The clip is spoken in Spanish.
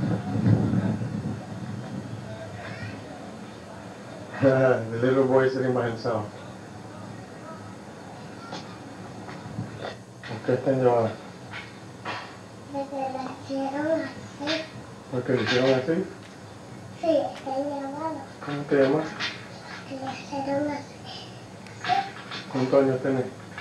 The little boy sitting by himself. ¿Por qué está llevando? Porque la hicieron así. ¿Por qué le hicieron así? Sí, está llevado. ¿Cómo te llamas? Que la hicieron así. ¿Cuántos años tenés?